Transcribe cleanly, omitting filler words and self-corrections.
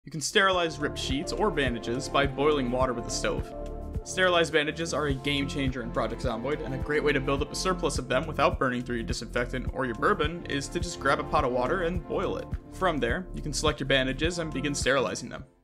You can sterilize ripped sheets or bandages by boiling water with a stove. Sterilize bandages are a game changer in Project Zomboid, and a great way to build up a surplus of them without burning through your disinfectant or your bourbon is to just grab a pot of water and boil it. From there, you can select your bandages and begin sterilizing them.